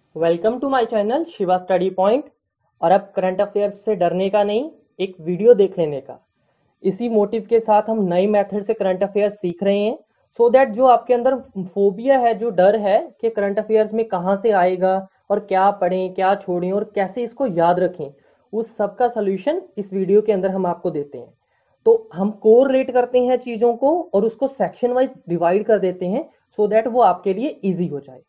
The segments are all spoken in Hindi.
Welcome to my channel Shiva study point. और अब करंट अफेयर्स से डरने का नहीं, एक वीडियो देख लेने का। इसी मोटिव के साथ हम नई मेथड से करंट अफेयर्स सीख रहे हैं, सो दैट जो आपके अंदर फोबिया है, जो डर है कि करंट अफेयर्स में कहाँ से आएगा और क्या पढ़ें क्या छोड़ें और कैसे इसको याद रखें, उस सब का सोल्यूशन इस वीडियो के अंदर हम आपको देते हैं। तो हम कोरिलेट करते हैं चीज़ों को और उसको सेक्शन वाइज डिवाइड कर देते हैं, सो दैट वो आपके लिए ईजी हो जाए।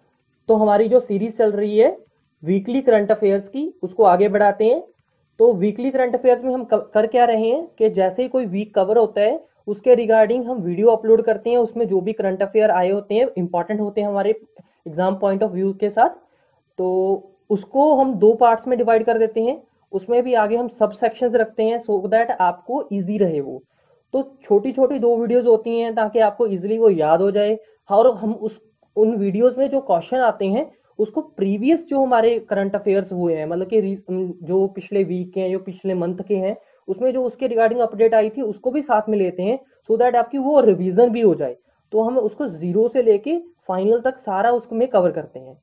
तो हमारी जो सीरीज चल रही है वीकली करंट अफेयर्स की, उसको आगे बढ़ाते हैं। तो वीकली करंट अफेयर्स में हम कर क्या रहे हैं कि जैसे ही कोई वीक कवर होता है उसके रिगार्डिंग हम वीडियो अपलोड करते हैं। उसमें जो भी करंट अफेयर आए होते हैं, इंपॉर्टेंट होते हैं हमारे एग्जाम पॉइंट ऑफ व्यू के साथ, तो उसको हम दो पार्ट्स में डिवाइड कर देते हैं। उसमें भी आगे हम सब सेक्शंस रखते हैं सो दैट आपको इजी रहे वो। तो छोटी छोटी दो वीडियोस होती हैं ताकि आपको इजीली वो याद हो जाए। और हम उस उन वीडियोस में जो क्वेश्चन आते हैं उसको प्रीवियस जो हमारे करंट अफेयर्स हुए हैं, मतलब कि जो पिछले वीक के हैं, जो पिछले मंथ के हैं, उसमें जो उसके रिगार्डिंग अपडेट आई थी उसको भी साथ में लेते हैं, सो दैट आपकी वो रिवीजन भी हो जाए। तो हम उसको जीरो से लेके फाइनल तक सारा उसमें कवर करते हैं।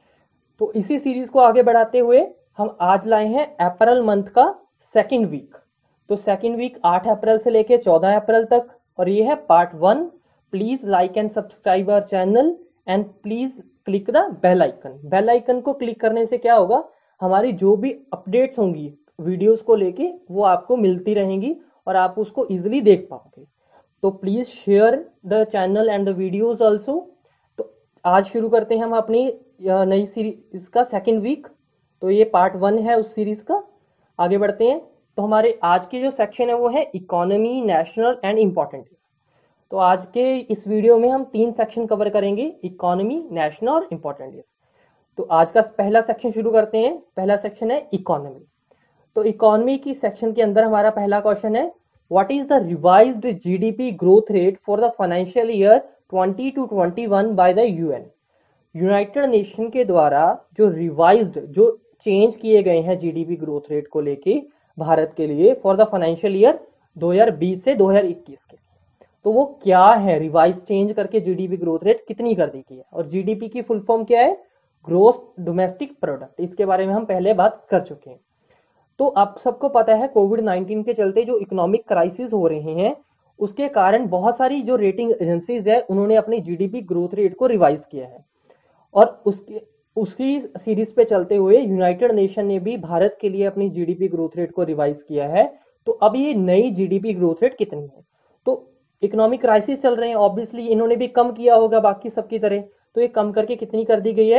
तो इसी सीरीज को आगे बढ़ाते हुए हम आज लाए हैं अप्रैल मंथ का सेकंड वीक। तो सेकंड वीक 8 अप्रैल से लेके 14 अप्रैल तक, और ये है part 1। Please like and subscribe our channel and please click the bell icon. Bell icon को क्लिक करने से क्या होगा, हमारी जो भी अपडेट्स होंगी वीडियोस को लेके वो आपको मिलती रहेंगी और आप उसको इजिली देख पाओगे। तो please share the channel and the videos also. तो आज शुरू करते हैं हम अपनी नई सीरीज का सेकंड वीक। तो ये पार्ट 1 है उस सीरीज का। आगे बढ़ते हैं। तो हमारे आज के जो सेक्शन है वो है इकोनॉमी, नेशनल एंड इम्पोर्टेंट। तो आज के इस वीडियो में हम 3 सेक्शन कवर करेंगे, इकोनॉमी, नेशनल और इम्पोर्टेंट। तो आज का पहला सेक्शन शुरू करते हैं। पहला सेक्शन है इकोनॉमी। तो इकोनॉमी की सेक्शन के अंदर हमारा पहला क्वेश्चन है, what is the revised GDP growth rate for the financial year 20 to 21 by the UN. United Nation के द्वारा जो रिवाइज्ड, जो चेंज किए गए हैं जीडीपी ग्रोथ रेट को लेके भारत के लिए फॉर द फाइनेंशियल ईयर 2020 से 2021 के, तो वो क्या है, रिवाइज चेंज करके जीडीपी ग्रोथ रेट कितनी कर दी गई है। और जीडीपी की फुल फॉर्म क्या है, ग्रोस डोमेस्टिक प्रोडक्ट। इसके बारे में हम पहले बात कर चुके हैं। तो आप सबको पता है कोविड-19 के चलते जो इकोनॉमिक क्राइसिस हो रहे हैं उसके कारण बहुत सारी जो रेटिंग एजेंसीज है उन्होंने अपनी जीडीपी ग्रोथ रेट को रिवाइज किया है। और उसके उसी सीरीज पे चलते हुए यूनाइटेड नेशन ने भी भारत के लिए अपनी जीडीपी ग्रोथ रेट को रिवाइज किया है। तो अब ये नई जीडीपी ग्रोथ रेट कितनी है, तो इकोनॉमिक क्राइसिस चल रहे हैं, ऑब्वियसली इन्होंने भी कम किया होगा बाकी सबकी तरह। तो ये कम करके कितनी कर दी गई है,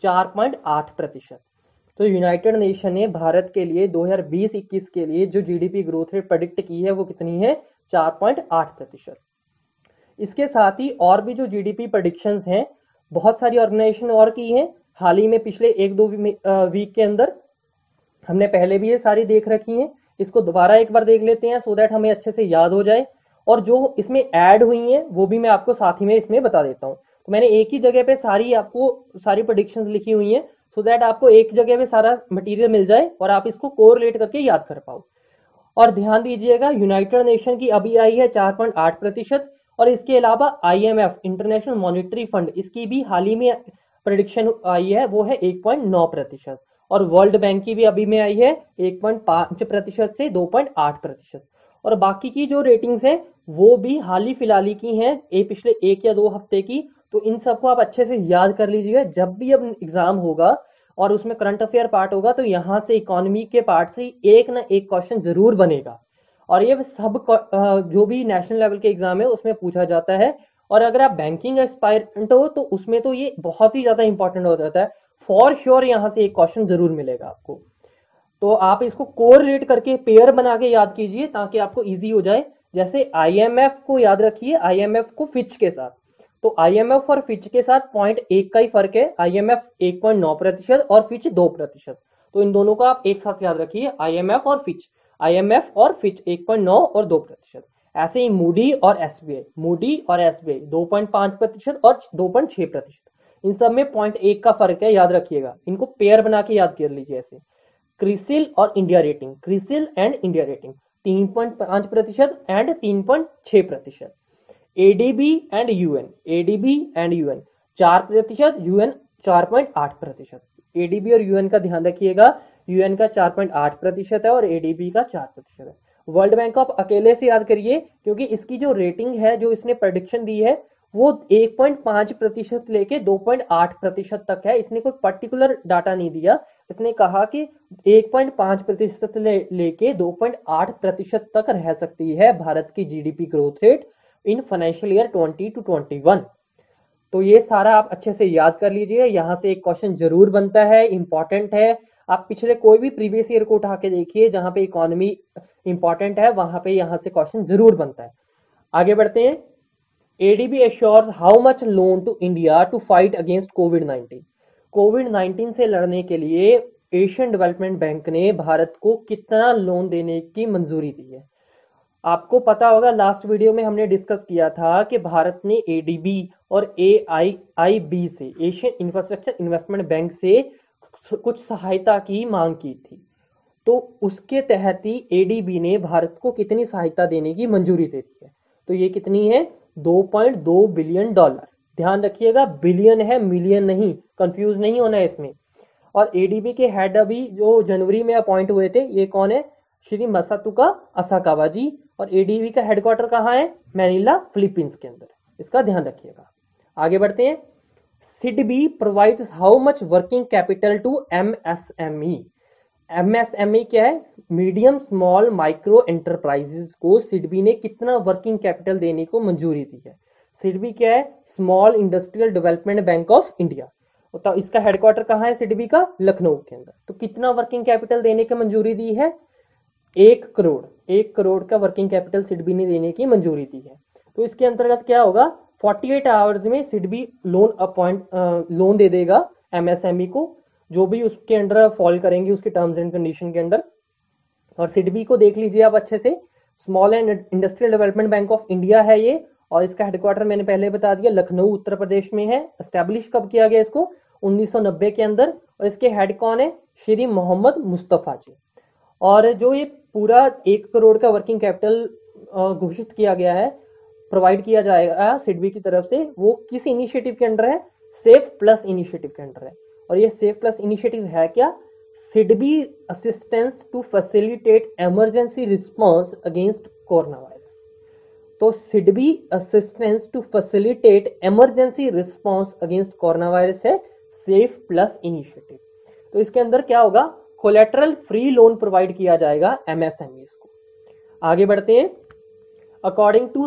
4.8%। तो यूनाइटेड नेशन ने भारत के लिए 2020-21 के लिए जो जीडीपी ग्रोथ रेट प्रेडिक्ट की है वो कितनी है, 4.8%। इसके साथ ही और भी जो जीडीपी प्रेडिक्शंस हैं बहुत सारी ऑर्गेनाइजेशन और की हैं हाल ही में, पिछले एक दो वीक के अंदर। हमने पहले भी ये सारी देख रखी हैं, इसको दोबारा एक बार देख लेते हैं सो दैट हमें अच्छे से याद हो जाए। और जो इसमें ऐड हुई हैं वो भी मैं आपको साथ ही में इसमें बता देता हूँ। तो मैंने एक ही जगह पे आपको सारी प्रेडिक्शंस लिखी हुई हैं सो दैट आपको एक जगह पे सारा मटेरियल मिल जाए और आप इसको कोरिलेट करके याद कर पाओ। और ध्यान दीजिएगा, यूनाइटेड नेशन की अभी आई है 4.8%। और इसके अलावा आईएमएफ, इंटरनेशनल मॉनिटरी फंड, इसकी भी हाल ही में प्रेडिक्शन आई है, वो है 1.9%। और वर्ल्ड बैंक की भी अभी में आई है 1.5% से 2.8%। और बाकी की जो रेटिंग्स हैं वो भी हाल ही फिलहाल ही की हैं, पिछले 1 या 2 हफ्ते की। तो इन सबको आप अच्छे से याद कर लीजिएगा, जब भी अब एग्जाम होगा और उसमें करंट अफेयर पार्ट होगा तो यहाँ से इकोनॉमी के पार्ट से एक ना एक क्वेश्चन जरूर बनेगा। और ये सब जो भी नेशनल लेवल के एग्जाम है उसमें पूछा जाता है। और अगर आप बैंकिंग एस्पायरेंट हो तो उसमें तो ये बहुत ही ज्यादा इंपॉर्टेंट हो जाता है। फॉर श्योर यहाँ से एक क्वेश्चन जरूर मिलेगा आपको। तो आप इसको कोरिलेट करके पेयर बना के याद कीजिए ताकि आपको इजी हो जाए। जैसे आईएमएफ को याद रखिए, आईएमएफ को फिच के साथ। तो आईएमएफ और फिच के साथ 0.1 का ही फर्क है, आईएमएफ 1.9% और फिच 2%। तो इन दोनों को आप एक साथ याद रखिए, आईएमएफ और फिच। आईएमएफ और फिच 1.9 और 2%। ऐसे ही मूडी और एसबीआई, मूडी और एसबीआई 2.5% और 2.6%। इन सब में 0.1 का फर्क है, याद रखिएगा। इनको पेयर बना के याद कर लीजिए ऐसे। क्रिसिल और India rating, CRISIL and India rating 3.5% and 3.6%। ADB and UN, ADB and UN 4%, UN 4.8%। ADB और यूएन का ध्यान रखिएगा, यूएन का 4.8% है और एडीबी का 4% है। वर्ल्ड बैंक ऑफ अकेले से याद करिए, क्योंकि इसकी जो रेटिंग है, जो इसने प्रेडिक्शन दी है, वो 1.5% लेके 2.8% तक है। इसने कोई पर्टिकुलर डाटा नहीं दिया, इसने कहा कि 1.5% लेके 2.8% तक रह सकती है भारत की GDP growth rate in financial year 20 to 21। तो ये सारा आप अच्छे से याद कर लीजिए, यहां से एक क्वेश्चन जरूर बनता है, इंपॉर्टेंट है। आप पिछले कोई भी प्रीवियस ईयर को उठा के देखिए, जहां पे इकोनॉमी इंपॉर्टेंट है वहां पे यहां से क्वेश्चन जरूर बनता है। आगे बढ़ते हैं। ADB assures how much loan to India to fight against कोविड-19। कोविड-19 से लड़ने के लिए एशियन डेवलपमेंट बैंक ने भारत को कितना लोन देने की मंजूरी दी है। आपको पता होगा, लास्ट वीडियो में हमने डिस्कस किया था कि भारत ने एडीबी और एआईआईबी से, एशियन इंफ्रास्ट्रक्चर इन्वेस्टमेंट बैंक से कुछ सहायता की मांग की थी। तो उसके तहत ही एडीबी ने भारत को कितनी सहायता देने की मंजूरी दे दी है। तो ये कितनी है, $2.2 बिलियन। ध्यान रखिएगा, बिलियन है, मिलियन नहीं, कंफ्यूज नहीं होना है इसमें। और एडीबी के हेड अभी जो जनवरी में अपॉइंट हुए थे, ये कौन है, श्री मसातुका असाकावा जी। और एडीबी का हेडक्वार्टर कहाँ है, मैनिला, फिलीपींस के अंदर। इसका ध्यान रखिएगा। आगे बढ़ते हैं। SIDBI provides how much working capital to MSME. MSME क्या है, मीडियम स्मॉल माइक्रो एंटरप्राइजेस को सिडबी ने कितना वर्किंग कैपिटल देने को मंजूरी दी है। सिडबी क्या है, Small Industrial Development Bank of India. तो इसका हेडक्वार्टर कहाँ है सिडबी का, लखनऊ के अंदर। तो कितना वर्किंग कैपिटल देने की मंजूरी दी है, 1 करोड़। 1 करोड़ का वर्किंग कैपिटल सिडबी ने देने की मंजूरी दी है। तो इसके अंतर्गत क्या होगा, 48 आवर्स में सिडबी लोन दे देगा एमएसएमई को, जो भी उसके अंडर फॉल करेंगे उसके टर्म्स एंड कंडीशन के अंडर। और सिडबी को देख लीजिए आप अच्छे से, Small and Industrial Development Bank of India है ये, और इसका हेडक्वार्टर मैंने पहले बता दिया लखनऊ उत्तर प्रदेश में है। एस्टेब्लिश कब किया गया इसको, 1990 के अंदर। और इसके हेड कौन है, श्री मोहम्मद मुस्तफा जी। और जो ये पूरा 1 करोड़ का वर्किंग कैपिटल घोषित किया गया है, प्रोवाइड किया जाएगा सिडबी की तरफ से, वो किस इनिशिएटिव के अंडर है, सेफ प्लस इनिशिएटिव के अंडर है। और ये सेफ प्लस इनिशिएटिव है क्या, SIDBI assistance to facilitate emergency response against corona virus. तो SIDBI assistance to facilitate emergency response against corona virus है सेफ प्लस इनिशिएटिव। तो इसके अंदर क्या होगा, कोलेटरल फ्री लोन प्रोवाइड किया जाएगा एमएसएमईज को। आगे बढ़ते हैं। According to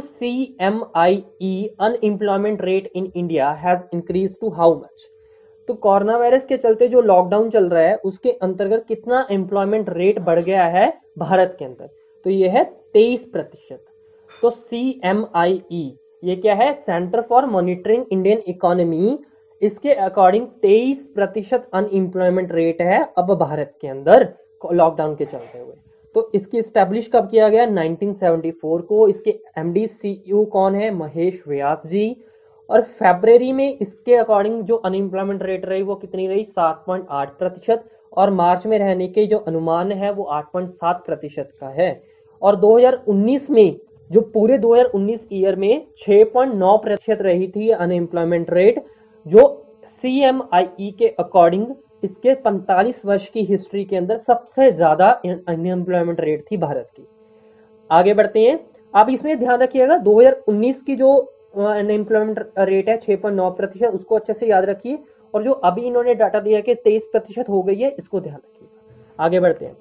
CMIE, unemployment rate in India has increase to how much. तो कोरोना वायरस के चलते जो लॉकडाउन चल रहा है उसके अंतर्गत कितना एम्प्लॉयमेंट रेट बढ़ गया है भारत के अंदर, तो ये है 23%। तो CMIE ये क्या है, Centre for Monitoring Indian Economy, इसके अकॉर्डिंग 23% अनएम्प्लॉयमेंट रेट है अब भारत के अंदर लॉकडाउन के चलते हुए। तो इसकी स्टैब्लिश कब किया गया, 1974 को। इसके MD CEO कौन है, महेश व्यास जी। और फरवरी में इसके अकॉर्डिंग जो अनएम्प्लॉयमेंट रेट रही वो कितनी रही, 7.8%। और मार्च में रहने के जो अनुमान है वो 8.7% का है। और 2019 में, जो पूरे 2019 ईयर में 6.9% रही थी अनएम्प्लॉयमेंट रेट, जो CMIE के अकॉर्डिंग इसके 45 वर्ष की हिस्ट्री के अंदर सबसे ज्यादा अनएम्प्लॉयमेंट रेट थी भारत की। आगे बढ़ते हैं। आप इसमें ध्यान रखिएगा, 2019 की जो अनएम्प्लॉयमेंट रेट है 6.9%, उसको अच्छे से याद रखिए। और जो अभी इन्होंने डाटा दिया कि 23% हो गई है, इसको ध्यान रखिएगा। आगे बढ़ते हैं।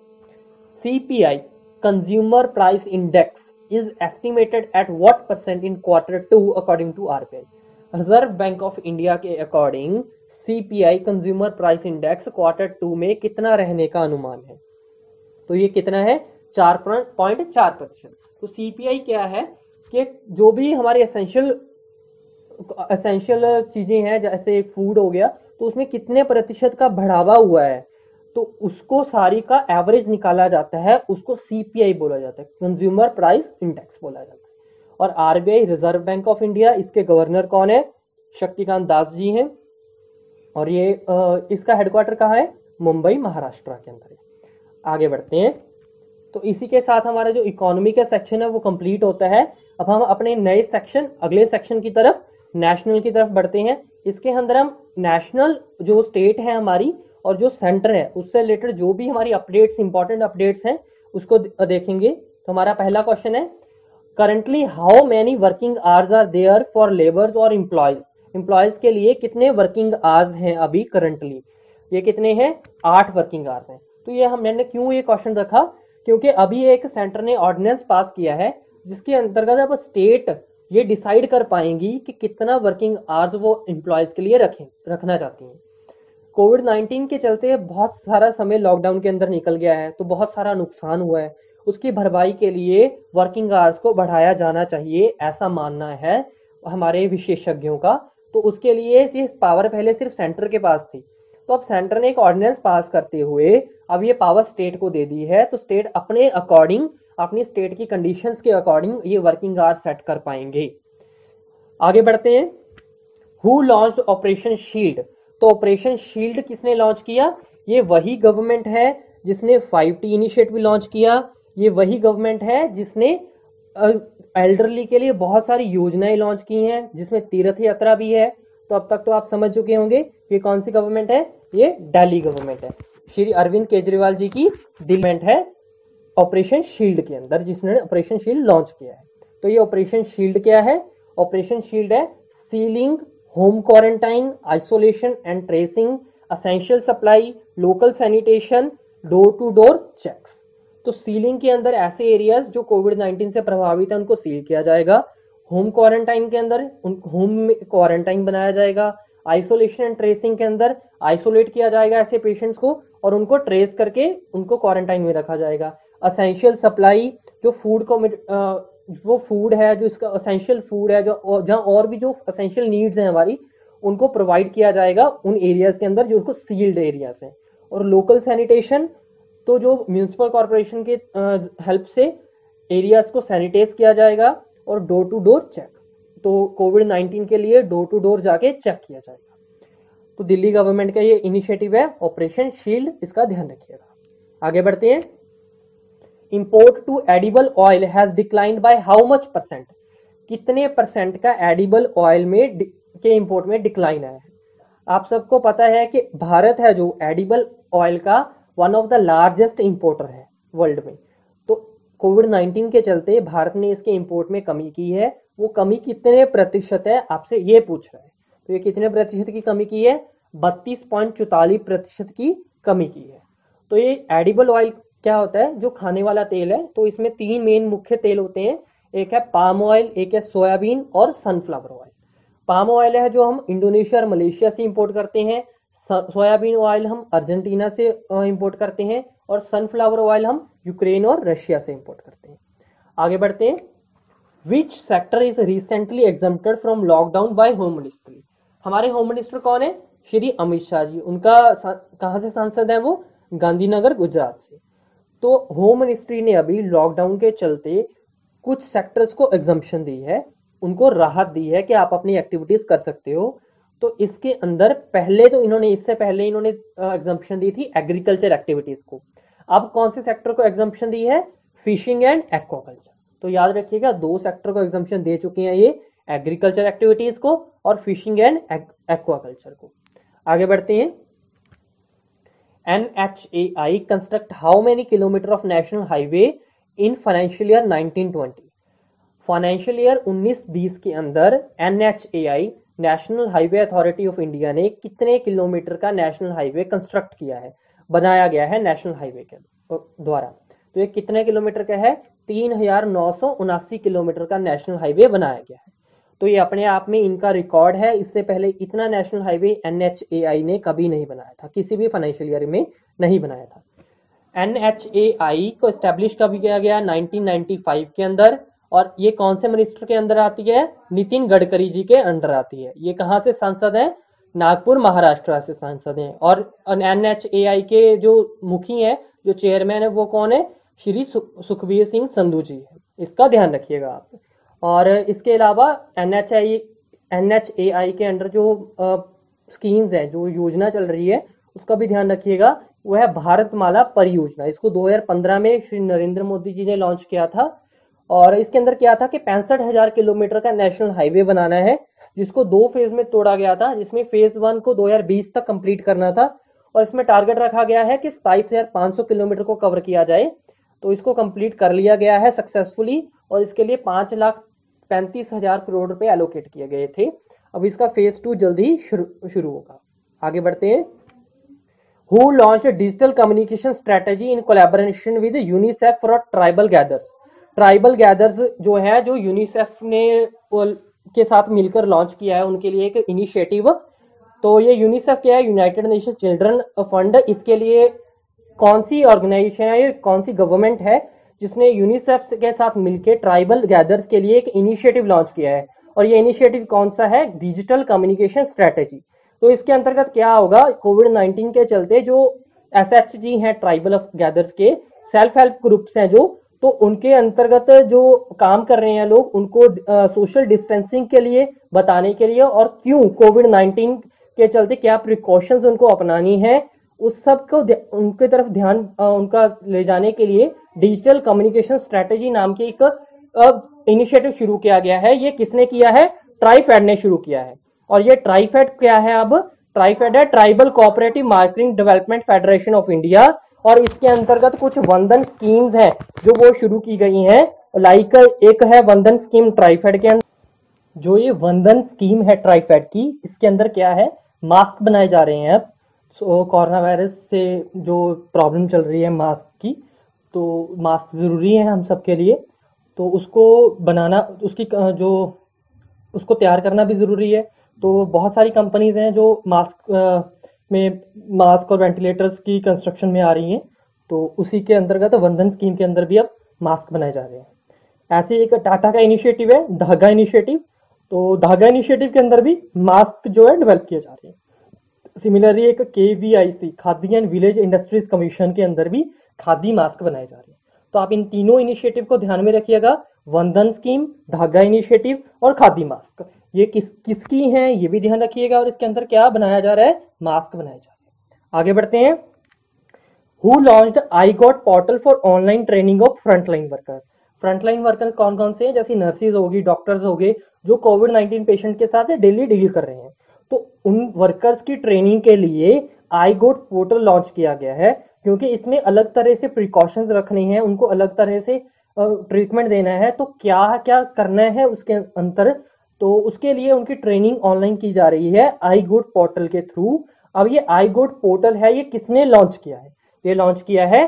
CPI consumer price index is estimated at what percent in Q2 according to RBI। Reserve Bank of India के according CPI consumer price index Q2 में कितना रहने का अनुमान है, तो ये कितना है, 4.4%। तो CPI क्या है कि जो भी हमारे एसेंशियल चीजें हैं, जैसे फूड हो गया, तो उसमें कितने प्रतिशत का बढ़ावा हुआ है, तो उसको सारी का एवरेज निकाला जाता है, उसको CPI बोला जाता है, कंज्यूमर प्राइस इंडेक्स बोला जाता है। और RBI Reserve Bank of India, इसके गवर्नर कौन है, शक्तिकांत दास जी हैं। और ये इसका हेडक्वार्टर कहाँ है, मुंबई महाराष्ट्र के अंदर है। आगे बढ़ते हैं। तो इसी के साथ हमारा जो इकोनॉमी का सेक्शन है वो कंप्लीट होता है। अब हम अपने नए सेक्शन, अगले सेक्शन की तरफ, नेशनल की तरफ बढ़ते हैं। इसके अंदर हम नेशनल जो स्टेट है हमारी और जो सेंटर है उससे रिलेटेड जो भी हमारी अपडेट्स, इंपॉर्टेंट अपडेट्स हैं उसको देखेंगे। तो हमारा पहला क्वेश्चन है, currently how many working hours are there for labours और एम्प्लॉयज के लिए कितने वर्किंग आवर्स हैं अभी करंटली? ये कितने हैं? 8 वर्किंग आवर्स हैं। तो ये हमने क्यों ये क्वेश्चन रखा, क्योंकि अभी एक सेंटर ने ऑर्डिनेंस पास किया है जिसके अंतर्गत अब स्टेट ये डिसाइड कर पाएंगी कि कितना वर्किंग आवर्स वो एम्प्लॉयज के लिए रखना चाहती हैं। कोविड-19 के चलते बहुत सारा समय लॉकडाउन के अंदर निकल गया है, तो बहुत सारा नुकसान हुआ है। उसकी भरपाई के लिए वर्किंग आवर्स को बढ़ाया जाना चाहिए, ऐसा मानना है हमारे विशेषज्ञों का। तो उसके लिए ये पावर पहले सिर्फ सेंटर के पास थी, तो अब सेंटर ने एक ऑर्डिनेंस पास करते हुए अब ये पावर स्टेट को दे दी है। तो स्टेट अपने अकॉर्डिंग, अपनी स्टेट की कंडीशंस के अकॉर्डिंग ये वर्किंग आवर्स सेट कर पाएंगे। आगे बढ़ते हैं। Who launch Operation Shield? तो ऑपरेशन शील्ड किसने लॉन्च किया? ये वही गवर्नमेंट है जिसने 5T इनिशिएटिव लॉन्च किया। ये वही गवर्नमेंट है जिसने एल्डरली के लिए बहुत सारी योजनाएं लॉन्च की हैं, जिसमें तीर्थ यात्रा भी है। तो अब तक तो आप समझ चुके होंगे ये कौन सी गवर्नमेंट है। ये दिल्ली गवर्नमेंट है, श्री अरविंद केजरीवाल जी की गवर्नमेंट है ऑपरेशन शील्ड के अंदर, जिसने ऑपरेशन शील्ड लॉन्च किया है। तो ये ऑपरेशन शील्ड क्या है? ऑपरेशन शील्ड है sealing, home quarantine, isolation and tracing, essential supply, local sanitation, door to door checks. तो सीलिंग के अंदर ऐसे एरियाज जो कोविड-19 से प्रभावित है उनको सील किया जाएगा। होम क्वारंटाइन के अंदर होम में क्वारंटाइन बनाया जाएगा। आइसोलेशन एंड ट्रेसिंग के अंदर आइसोलेट किया जाएगा ऐसे पेशेंट्स को और उनको ट्रेस करके उनको क्वारंटाइन में रखा जाएगा। असेंशियल सप्लाई, जो फूड को वो फूड है जो इसका असेंशियल फूड है, जो जहाँ और भी जो असेंशियल नीड्स हैं हमारी, उनको प्रोवाइड किया जाएगा उन एरियाज के अंदर जो उसको सील्ड एरियाज हैं। और लोकल सैनिटेशन, तो जो म्यूनिसिपल कॉर्पोरेशन के हेल्प से एरियाज को सैनिटाइज किया जाएगा। और डोर टू डोर चेक, तो कोविड-19 के लिए डोर टू डोर जाके चेक किया जाएगा। तो दिल्ली गवर्नमेंट का ये इनिशिएटिव है ऑपरेशन शील्ड, इसका ध्यान रखिएगा। आगे बढ़ते हैं। Import to edible oil has declined by how much percent? कितने परसेंट का एडिबल ऑयल में के इंपोर्ट में डिक्लाइन आया है? आप सबको पता है कि भारत है जो एडिबल ऑयल का one of the largest importer है वर्ल्ड में। तो कोविड-19 के चलते भारत ने इसके इंपोर्ट में कमी की है। वो कमी कितने प्रतिशत है आपसे ये पूछ रहा है। तो ये कितने प्रतिशत की कमी की है? 32.44% की कमी की है। तो ये एडिबल ऑयल क्या होता है? जो खाने वाला तेल है। तो इसमें 3 मेन मुख्य तेल होते हैं, एक है पाम ऑयल, एक है सोयाबीन और सनफ्लावर ऑयल। पाम ऑयल है जो हम इंडोनेशिया और मलेशिया से इंपोर्ट करते हैं। सोयाबीन ऑयल हम अर्जेंटीना से इंपोर्ट करते हैं और सनफ्लावर ऑयल हम यूक्रेन और रशिया से इंपोर्ट करते हैं। आगे बढ़ते हैं। Which sector is recently exempted from lockdown by home ministry? हमारे होम मिनिस्टर कौन है? श्री अमित शाह जी। उनका कहाँ से सांसद है वो? गांधीनगर, गुजरात से। तो होम मिनिस्ट्री ने अभी लॉकडाउन के चलते कुछ सेक्टर्स को एग्जम्पशन दी है, उनको राहत दी है कि आप अपनी एक्टिविटीज कर सकते हो। तो इसके अंदर पहले तो इससे पहले इन्होंने एग्जम्पशन दी थी एग्रीकल्चर एक्टिविटीज को। अब कौन से सेक्टर को एग्जम्पशन दी है? Fishing and aquaculture. तो याद रखिएगा 2 सेक्टर को एग्जम्पशन दे चुके हैं ये, एग्रीकल्चर एक्टिविटीज को और फिशिंग एंड एक्वाकल्चर को। आगे बढ़ते हैं। NHAI construct how many kilometre of national highway in financial year 1920? Financial year 19-20 के अंदर NHAI National Highway Authority of India ने कितने किलोमीटर का नेशनल हाईवे कंस्ट्रक्ट किया है, बनाया गया है नेशनल हाईवे के द्वारा? तो ये कितने किलोमीटर का है? 3979 किलोमीटर का नेशनल हाईवे बनाया गया है। तो ये अपने आप में इनका रिकॉर्ड है। इससे पहले इतना नेशनल हाईवे NHAI ने कभी नहीं बनाया था, किसी भी फाइनेंशियल ईयर में नहीं बनाया था। NHAI को एस्टेब्लिश कब किया गया? 1995 के अंदर। और ये कौन से मिनिस्टर के अंदर आती है? नितिन गडकरी जी के अंडर आती है। ये कहाँ से सांसद हैं? नागपुर, महाराष्ट्र से सांसद हैं। और NHAI के जो मुखी हैं, जो चेयरमैन है, वो कौन है? श्री सुखबीर सिंह संधू जी है। इसका ध्यान रखिएगा आप। और इसके अलावा NHAI के अंडर जो स्कीम्स हैं, जो योजना चल रही है, उसका भी ध्यान रखिएगा। वह है भारतमाला परियोजना। इसको 2015 में श्री नरेंद्र मोदी जी ने लॉन्च किया था और इसके अंदर क्या था कि 65,000 किलोमीटर का नेशनल हाईवे बनाना है, जिसको 2 फेज में तोड़ा गया था, जिसमें फेज 1 को 2020 तक कंप्लीट करना था और इसमें टारगेट रखा गया है कि 27,500 किलोमीटर को कवर किया जाए। तो इसको कंप्लीट कर लिया गया है सक्सेसफुली और इसके लिए 5,35,000 करोड़ रुपए एलोकेट किए गए थे। अब इसका फेज 2 जल्दी शुरू होगा। आगे बढ़ते हैं। Who launched a digital communication strategy in collaboration with UNICEF for tribal gathers? Tribal gathers जो है, जो यूनिसेफ ने के साथ मिलकर लॉन्च किया है उनके लिए एक इनिशिएटिव। तो ये यूनिसेफ क्या है? United Nation Children Fund. इसके लिए कौन सी ऑर्गेनाइजेशन है, कौन सी गवर्नमेंट है जिसने यूनिसेफ के साथ मिलकर ट्राइबल गैदर्स के लिए एक इनिशिएटिव लॉन्च किया है? और ये इनिशिएटिव कौन सा है? Digital communication strategy. तो इसके अंतर्गत क्या होगा? कोविड-19 के चलते जो SHG हैं, ट्राइबल गैदर्स के सेल्फ हेल्प ग्रुप्स हैं जो, तो उनके अंतर्गत जो काम कर रहे हैं लोग, उनको सोशल डिस्टेंसिंग के लिए बताने के लिए और क्यों कोविड-19 के चलते क्या प्रिकॉशंस उनको अपनानी है, उस सब को उनके तरफ ध्यान उनका ले जाने के लिए डिजिटल कम्युनिकेशन स्ट्रेटेजी नाम की एक इनिशिएटिव शुरू किया गया है। ये किसने किया है? ट्राइफेड ने शुरू किया है। और ये ट्राइफेड क्या है? अब ट्राइफेड है Tribal Cooperative Marketing Development Federation of India. और इसके अंतर्गत कुछ वंदन स्कीम्स हैं जो वो शुरू की गई हैं। लाइक एक है वंदन स्कीम ट्राइफेड के अंदर। जो ये वंदन स्कीम है ट्राइफेड की, इसके अंदर क्या है? मास्क बनाए जा रहे हैं अब। कोरोना वायरस से जो प्रॉब्लम चल रही है मास्क की, तो मास्क ज़रूरी है हम सब के लिए। तो उसको बनाना, उसको तैयार करना भी ज़रूरी है। तो बहुत सारी कंपनीज हैं जो मास्क और वेंटिलेटर्स की कंस्ट्रक्शन में आ रही हैं। तो उसी के अंतर्गत वंदन स्कीम के अंदर भी अब मास्क बनाए जा रहे हैं। ऐसे एक टाटा का इनिशिएटिव है धागा इनिशिएटिव। तो धागा इनिशिएटिव के अंदर भी मास्क जो है डेवलप किए जा रहे हैं। सिमिलरली एक KVIC Khadi and Village Industries Commission के अंदर भी खादी मास्क बनाए जा रहे हैं। तो आप इन तीनों इनिशिएटिव को ध्यान में रखिएगा, वंदन स्कीम, धागा इनिशिएटिव और खादी मास्क। ये किसकी हैं ये भी ध्यान रखिएगा। और इसके अंदर क्या बनाया जा रहा है? मास्क बनाए जा रहे हैं। आगे बढ़ते हैं। Who launched iGot portal for online training of frontline workers? Frontline worker कौन कौन से हैं? जैसे नर्सिस होगी, डॉक्टर्स हो गए, जो कोविड-19 पेशेंट के साथ डेली डील कर रहे हैं। तो उन वर्कर्स की ट्रेनिंग के लिए iGot पोर्टल लॉन्च किया गया है, क्योंकि इसमें अलग तरह से प्रिकॉशंस रखने हैं, उनको अलग तरह से ट्रीटमेंट देना है। तो क्या क्या करना है उसके अंतर, तो उसके लिए उनकी ट्रेनिंग ऑनलाइन की जा रही है iGot पोर्टल के थ्रू। अब ये iGot पोर्टल है, ये किसने लॉन्च किया है? ये लॉन्च किया है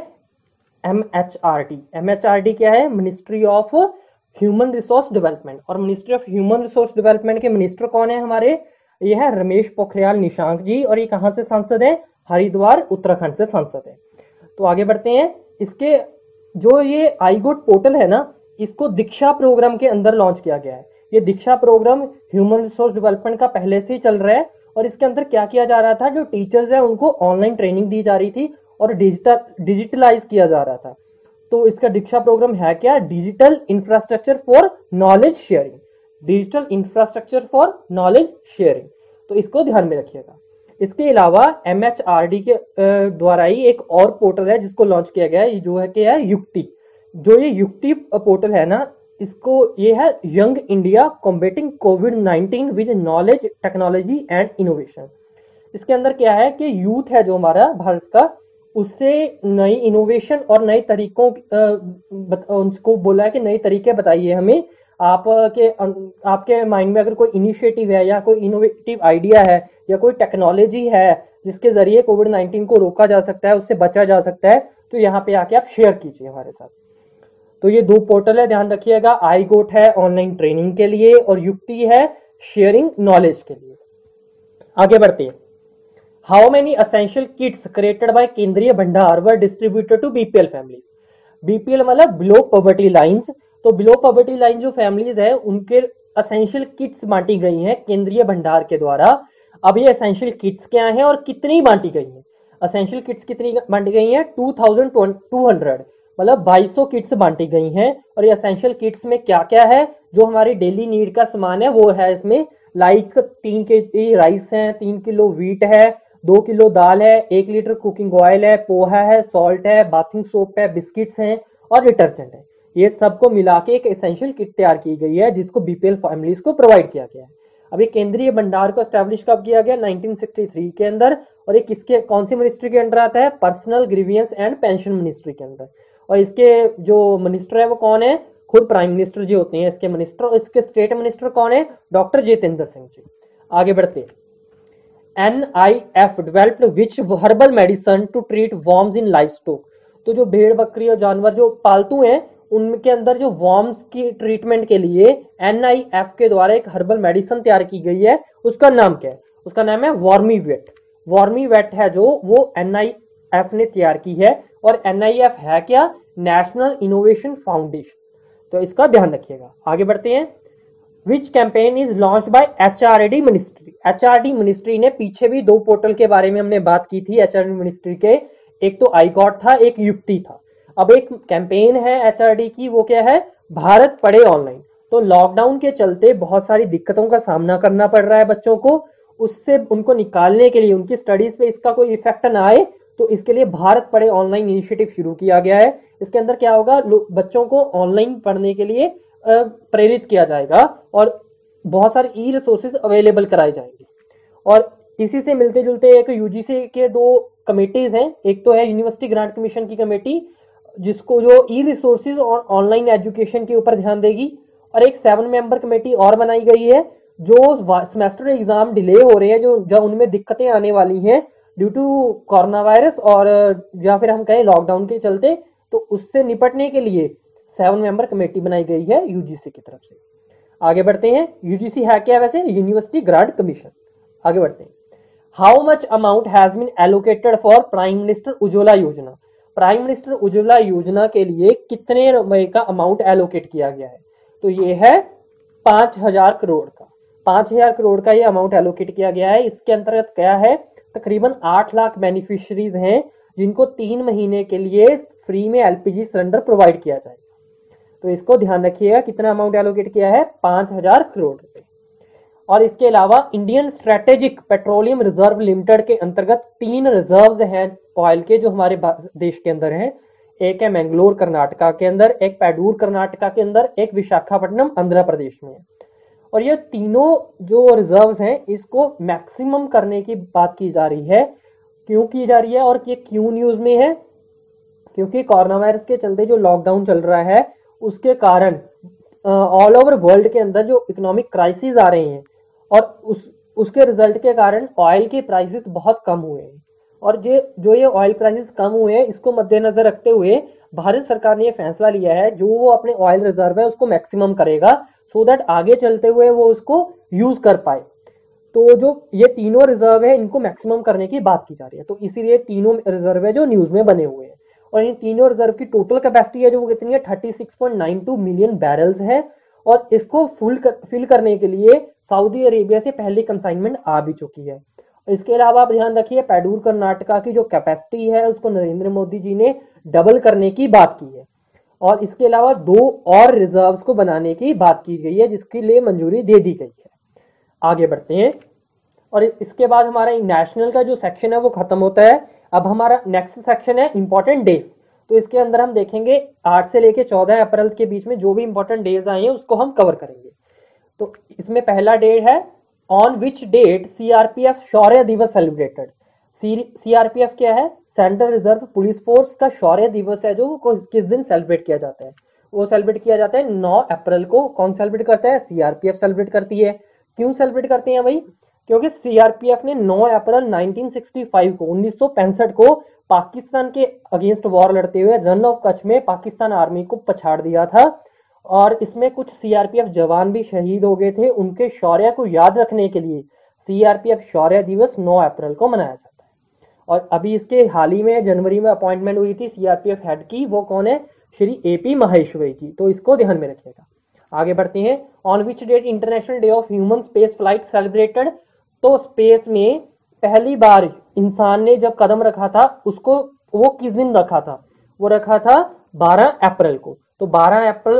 MHRD। MHRD क्या है? Ministry of Human resource Development. और Ministry of Human resource Development के मिनिस्टर कौन है हमारे? ये है रमेश पोखरियाल निशंक जी। और ये कहां से सांसद है? हरिद्वार उत्तराखंड से सांसद है। तो आगे बढ़ते हैं। इसके जो ये iGot पोर्टल है ना, इसको दीक्षा प्रोग्राम के अंदर लॉन्च किया गया है। ये DIKSHA program human resource development का पहले से ही चल रहा है। और इसके अंदर क्या किया जा रहा था? जो टीचर्स हैं उनको ऑनलाइन ट्रेनिंग दी जा रही थी और डिजिटलाइज किया जा रहा था। तो इसका दीक्षा प्रोग्राम है क्या? Digital infrastructure for knowledge sharing. Digital infrastructure for knowledge sharing. तो इसको ध्यान में रखिएगा। इसके अलावा MHRD के द्वारा ही एक और पोर्टल है जिसको लॉन्च किया गया है, जो है क्या है? युक्ति। जो ये युक्ति पोर्टल है ना, इसको ये है यंग इंडिया कॉम्बेटिंग कोविड-19 with knowledge, technology and innovation. इसके अंदर क्या है कि यूथ है जो हमारा भारत का, उससे नई इनोवेशन और नए तरीकों उनको बोला है कि नए तरीके बताइए हमें। आपके माइंड में अगर कोई इनिशिएटिव है या कोई इनोवेटिव आइडिया है या कोई टेक्नोलॉजी है जिसके जरिए कोविड-19 को रोका जा सकता है, उससे बचा जा सकता है, तो यहाँ पे आके आप शेयर कीजिए हमारे साथ। तो ये 2 पोर्टल है, ध्यान रखिएगा। iGot है ऑनलाइन ट्रेनिंग के लिए और युक्ति है शेयरिंग नॉलेज के लिए। आगे बढ़ते हैं। How many essential kits created by Kendriya Bhandar were distributed to BPL family? BPL मतलब बिलो पॉवर्टी लाइंस। तो बिलो पॉवर्टी लाइन जो फैमिलीज है उनके असेंशियल किट्स बांटी गई हैं केंद्रीय भंडार के द्वारा। अब ये असेंशियल किट्स क्या है और कितनी बांटी गई है? असेंशियल किट्स कितनी बांटी गई है? 2200 मतलब 2200 किट्स बांटी गई हैं। और ये असेंशियल किट्स में क्या क्या है? जो हमारी डेली नीड का सामान है वो है इसमें। लाइक 3 kg राइस है, 3 किलो व्हीट है, 2 किलो दाल है, 1 लीटर कुकिंग ऑयल है, पोहा है, सॉल्ट है, बाथिंग सोप है, बिस्किट्स हैं और डिटर्जेंट है। ये सबको मिला के एक एसेंशियल किट तैयार की गई है जिसको बीपीएल फैमिलीज को प्रोवाइड किया गया है। अब ये केंद्रीय भंडार को एस्टेब्लिश कब किया गया? 1963 के अंदर। और ये किसके, कौन सी मिनिस्ट्री के अंडर आता है? Personal grievance and pension ministry के अंदर। और इसके जो मिनिस्टर है वो कौन है? खुद प्राइम मिनिस्टर जी होते हैं इसके मिनिस्टर। और इसके स्टेट मिनिस्टर कौन है? डॉक्टर जितेंद्र सिंह जी। आगे बढ़ते हैं। NIF developed which herbal medicine to treat worms in livestock. तो जो भेड़ बकरी और जानवर जो पालतू हैं उनके अंदर जो वॉर्म्स की ट्रीटमेंट के लिए NIF के द्वारा एक हर्बल मेडिसिन तैयार की गई है। उसका नाम क्या है? उसका नाम है वॉर्मीवेट। वॉर्मीवेट है जो वो NIF ने तैयार की है। और NIF है क्या? National Innovation Foundation. तो इसका ध्यान रखिएगा। आगे बढ़ते हैं। Which campaign is launched by HRD ministry. HRD ministry ने पीछे भी दो पोर्टल के बारे में हमने बात की थी HRD मिनिस्ट्री के, एक तो आईगॉट था, एक युक्ति था। अब एक कैंपेन है HRD की, वो क्या है? भारत पढ़े ऑनलाइन। तो लॉकडाउन के चलते बहुत सारी दिक्कतों का सामना करना पड़ रहा है बच्चों को, उससे उनको निकालने के लिए, उनकी स्टडीज पे इसका कोई इफेक्ट ना आए, तो इसके लिए भारत पढ़े ऑनलाइन इनिशिएटिव शुरू किया गया है। इसके अंदर क्या होगा? बच्चों को ऑनलाइन पढ़ने के लिए प्रेरित किया जाएगा और बहुत सारे ई रिसोर्सेज अवेलेबल कराए जाएंगे। और इसी से मिलते जुलते एक यूजीसी के दो कमेटीज हैं। एक तो है यूनिवर्सिटी ग्रांट कमीशन की कमेटी, जिसको जो ई रिसोर्सेज और ऑनलाइन एजुकेशन के ऊपर ध्यान देगी। और एक 7 मेंबर कमेटी और बनाई गई है जो सेमेस्टर एग्जाम डिले हो रहे हैं, जो उनमें दिक्कतें आने वाली हैं ड्यू टू कोरोना वायरस और या फिर हम कहें लॉकडाउन के चलते, तो उससे निपटने के लिए 7 मेंबर कमेटी बनाई गई है यूजीसी की तरफ से। आगे बढ़ते हैं। यूजीसी है क्या वैसे? University Grant Commission. आगे बढ़ते हैं। How much amount has been allocated for Prime Minister Ujjwala Yojana. Prime Minister Ujjwala योजना के लिए कितने रुपए का अमाउंट एलोकेट किया गया है? तो ये है 5000 करोड़ का। 5000 करोड़ का ये अमाउंट एलोकेट किया गया है। इसके अंतर्गत क्या है? तकरीबन 8 लाख बेनिफिशियरीज हैं जिनको 3 महीने के लिए फ्री में LPG सिलेंडर प्रोवाइड किया जाएगा। तो इसको ध्यान रखिएगा, कितना अमाउंट एलोकेट किया है? 5000 करोड़ रुपए। और इसके अलावा Indian Strategic Petroleum Reserve Limited के अंतर्गत 3 रिजर्व्स हैं ऑयल के जो हमारे देश के अंदर हैं। एक है मैंगलोर कर्नाटका के अंदर, एक पैडूर कर्नाटका के अंदर, एक विशाखापट्टनम आंध्र प्रदेश में है। और ये तीनों जो रिजर्व्स हैं इसको मैक्सिमम करने की बात की जा रही है। क्यों की जा रही है और ये क्यों न्यूज में है? क्योंकि कोरोना वायरस के चलते जो लॉकडाउन चल रहा है उसके कारण ऑल ओवर वर्ल्ड के अंदर जो इकोनॉमिक क्राइसिस आ रहे हैं और उसके रिजल्ट के कारण ऑयल के प्राइसेस बहुत कम हुए हैं। और ये ऑयल प्राइसेस कम हुए हैं, इसको मद्देनजर रखते हुए भारत सरकार ने ये फैसला लिया है जो वो अपने ऑयल रिजर्व है उसको मैक्सिमम करेगा, सो दैट आगे चलते हुए वो उसको यूज कर पाए। तो जो ये तीनों रिजर्व है इनको मैक्सिमम करने की बात की जा रही है। तो इसीलिए तीनों रिजर्व है जो न्यूज में बने हुए हैं। और इन तीनों रिजर्व की टोटल कैपेसिटी है जो वो कितनी है? 36.92 मिलियन बैरल्स है। और इसको फिल करने के लिए सऊदी अरेबिया से पहली कंसाइनमेंट आ भी चुकी है। इसके अलावा आप ध्यान रखिए, पैडूर कर्नाटका की जो कैपेसिटी है उसको नरेंद्र मोदी जी ने डबल करने की बात की है। और इसके अलावा 2 और रिजर्व्स को बनाने की बात की गई है जिसके लिए मंजूरी दे दी गई है। आगे बढ़ते हैं। और इसके बाद हमारा नेशनल का जो सेक्शन है वो खत्म होता है। अब हमारा नेक्स्ट सेक्शन है इंपॉर्टेंट डेज। तो इसके अंदर हम देखेंगे 8 से लेके 14 अप्रैल के बीच में जो भी इंपॉर्टेंट डेज आए हैं उसको हम कवर करेंगे। तो इसमें पहला डेट है on which date CRPF Shaurya Diwas celebrated. CRPF क्या है? सेंट्रल रिजर्व पुलिस फोर्स का शौर्य दिवस है जो किस दिन सेलिब्रेट किया जाता है? वो सेलिब्रेट किया जाता है 9 अप्रैल को। कौन सेलिब्रेट करता है? CRPF सेलिब्रेट करती है। क्यों सेलिब्रेट करते हैं भाई? क्योंकि CRPF ने 9 अप्रैल 1965 को 1965 को पाकिस्तान के अगेंस्ट वॉर लड़ते हुए रन ऑफ कच्छ में पाकिस्तान आर्मी को पछाड़ दिया था। और इसमें कुछ CRPF जवान भी शहीद हो गए थे। उनके शौर्य को याद रखने के लिए CRPF शौर्य दिवस 9 अप्रैल को मनाया जाता है। और अभी इसके हाल ही में जनवरी में अपॉइंटमेंट हुई थी CRPF हेड की, वो कौन है? श्री AP महेश्वरी जी। तो इसको ध्यान में रखिएगा। आगे बढ़ते हैं। On which date International Day of Human Space Flight celebrated. तो स्पेस में पहली बार इंसान ने जब कदम रखा था उसको वो किस दिन रखा था? वो रखा था 12 अप्रैल को। तो 12 अप्रैल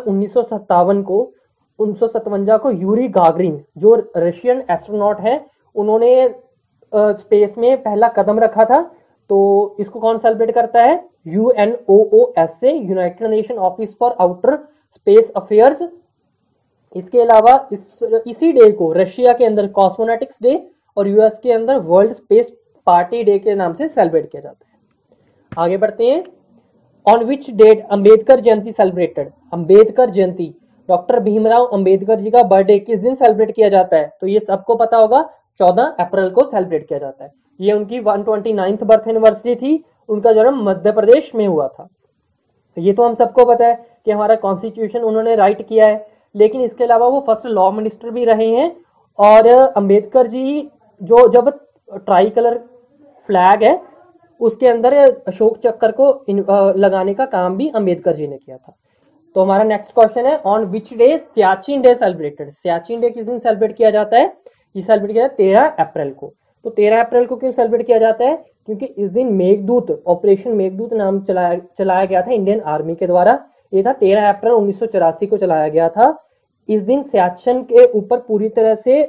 1957 को यूरी गागरिन जो रशियन एस्ट्रोनॉट है उन्होंने स्पेस में पहला कदम रखा था। तो इसको कौन सेलिब्रेट करता है? UNOOSA, United Nation Office for Outer Space Affairs. इसके अलावा इसी डे को रशिया के अंदर कॉस्मोनेटिक्स डे और यूएस के अंदर वर्ल्ड स्पेस पार्टी डे के नाम से सेलिब्रेट किया जाता है। आगे बढ़ते हैं। On which date Ambedkar Jayanti celebrated? Ambedkar Jayanti, doctor Bhimrao Ambedkar ji का बर्थडे किस दिन सेलिब्रेट किया जाता है? तो ये सबको पता होगा, 14 अप्रैल को सेलिब्रेट किया जाता है। ये उनकी 129th बर्थ एनिवर्सरी थी। उनका जन्म मध्य प्रदेश में हुआ था। ये तो हम सबको पता है कि हमारा कॉन्स्टिट्यूशन उन्होंने राइट किया है, लेकिन इसके अलावा वो फर्स्ट लॉ मिनिस्टर भी रहे हैं। और अंबेडकर जी जो जब ट्राई कलर फ्लैग है उसके अंदर अशोक चक्र को लगाने का काम भी अंबेडकर जी ने किया था। तो हमारा नेक्स्ट क्वेश्चन है, on which day Siachen day celebrated? Siachen day किस दिन सेलिब्रेट किया जाता है? ये सेलिब्रेट किया जाता है 13 अप्रैल को। तो 13 अप्रैल को क्यों सेलिब्रेट किया जाता है? क्योंकि इस दिन मेघदूत, ऑपरेशन मेघदूत नाम चलाया गया था इंडियन आर्मी के द्वारा। ये था 13 अप्रैल 1984 को चलाया गया था। इस दिन सियाचिन के ऊपर पूरी तरह से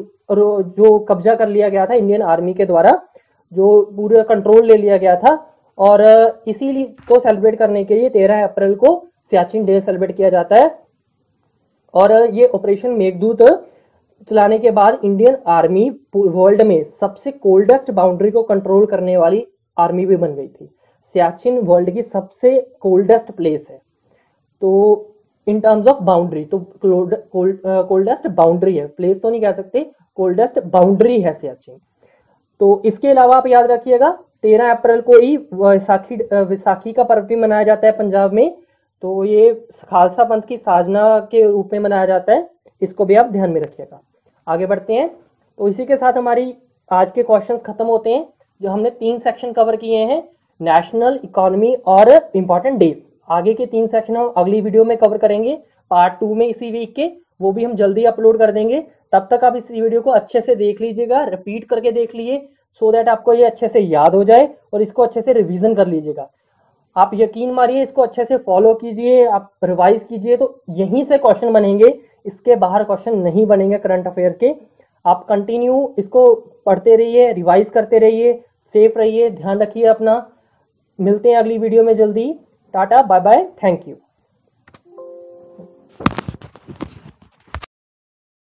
जो कब्जा कर लिया गया था इंडियन आर्मी के द्वारा, जो पूरा कंट्रोल ले लिया गया था, और इसीलिए को सेलिब्रेट करने के लिए 13 अप्रैल को सियाचिन डे सेलिब्रेट किया जाता है। और ये ऑपरेशन मेघदूत चलाने के बाद इंडियन आर्मी वर्ल्ड में सबसे कोल्डेस्ट बाउंड्री को कंट्रोल करने वाली आर्मी भी बन गई थी। सियाचिन वर्ल्ड की सबसे कोल्डेस्ट प्लेस है, तो इन टर्म्स ऑफ बाउंड्री तो कोल्डेस्ट बाउंड्री है, प्लेस तो नहीं कह सकते, कोल्डेस्ट बाउंड्री है सियाचिन। तो इसके अलावा आप याद रखिएगा 13 अप्रैल को ही विसाखी का पर्व भी मनाया जाता है पंजाब में। तो ये खालसा पंथ की साधना के रूप में मनाया जाता है, इसको भी आप ध्यान में रखिएगा। आगे बढ़ते हैं। तो इसी के साथ हमारी आज के क्वेश्चंस खत्म होते हैं। जो हमने 3 सेक्शन कवर किए हैं, नेशनल, इकोनॉमी और इंपॉर्टेंट डेज। आगे के 3 सेक्शन हम अगली वीडियो में कवर करेंगे, पार्ट 2 में इसी वीक के, वो भी हम जल्दी अपलोड कर देंगे। तब तक आप इस वीडियो को अच्छे से देख लीजिएगा, रिपीट करके देख लीजिए, सो दैट आपको ये अच्छे से याद हो जाए और इसको अच्छे से रिवीजन कर लीजिएगा। आप यकीन मानिए, इसको अच्छे से फॉलो कीजिए, आप रिवाइज कीजिए, तो यहीं से क्वेश्चन बनेंगे, इसके बाहर क्वेश्चन नहीं बनेंगे करंट अफेयर के। आप कंटिन्यू इसको पढ़ते रहिए, रिवाइज करते रहिए, सेफ रहिए, ध्यान रखिए अपना। मिलते हैं अगली वीडियो में जल्दी। Tata, bye bye, thank you.